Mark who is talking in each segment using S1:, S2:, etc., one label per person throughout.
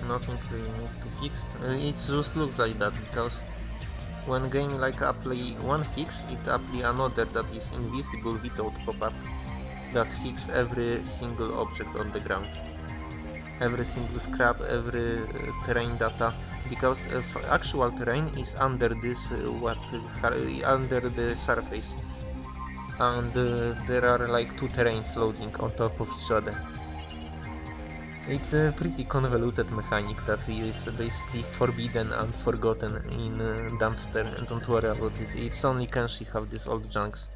S1: nothing to fix. It just looks like that because when game like apply one fix, it apply another that is invisible without pop-up that fix every single object on the ground, every single scrap, every terrain data, because actual terrain is under this under the surface, and there are like two terrains loading on top of each other. It's a pretty convoluted mechanic that is basically forbidden and forgotten in Dumpster, and don't worry about it, it's only Kenshi have these old junks.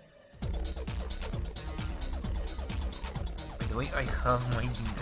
S1: By the way, I have my dinner.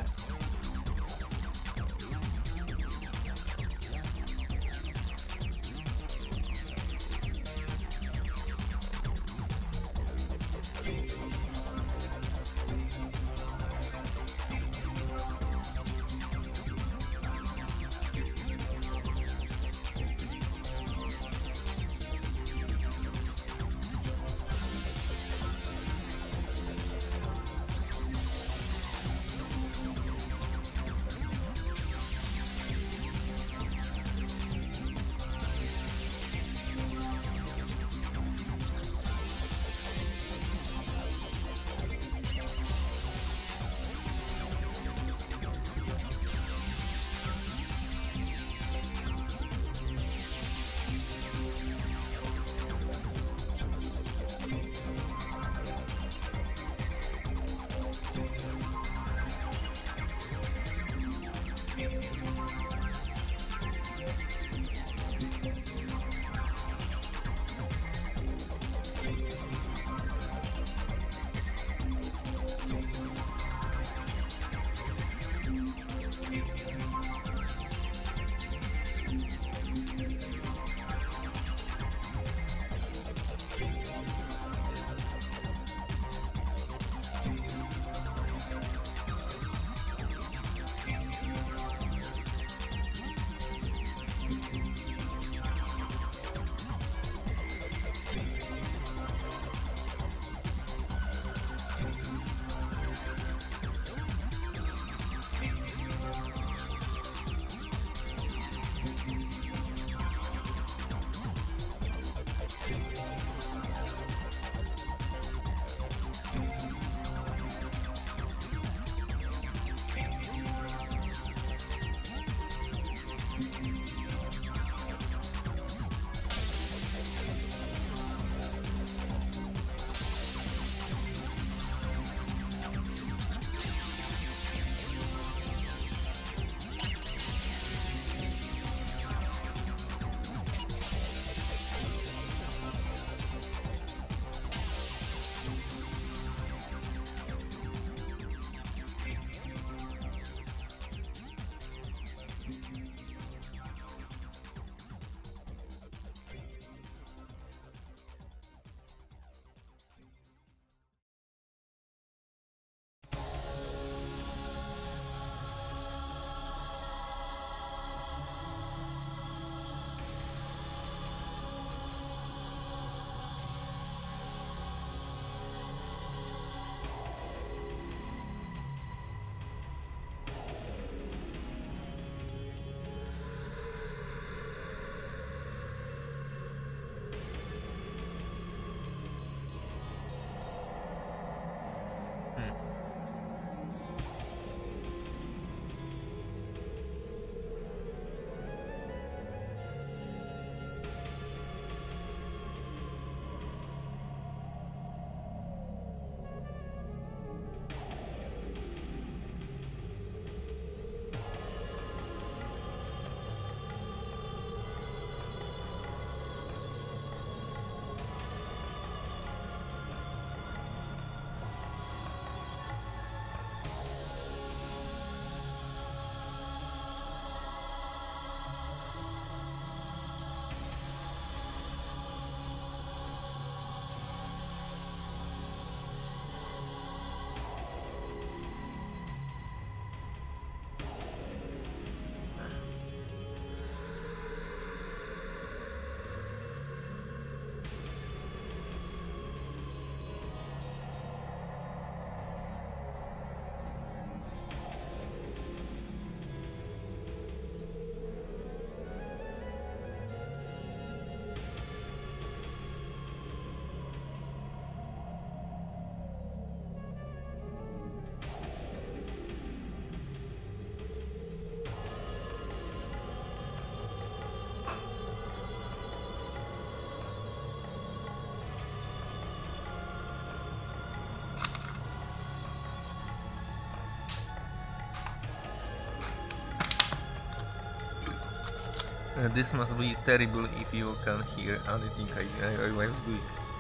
S1: This must be terrible if you can hear anything I was doing.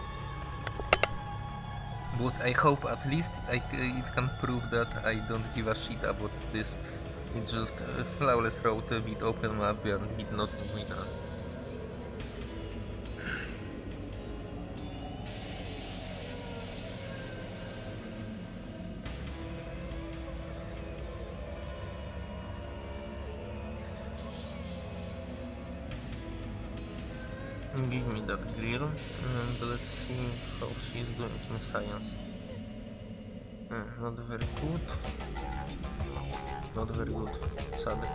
S1: But I hope at least it can prove that I don't give a shit about this. It's just a flawless road with open map and with nothing with us. Give me that grill and let's see how she's doing in science. Not very good. Not very good, sadly.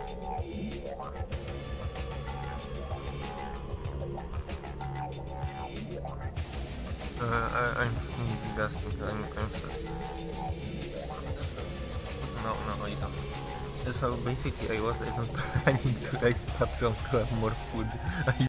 S1: I'm disgusting, I'm sad. No, I don't. So basically I was even planning to raise Patreon to have more food.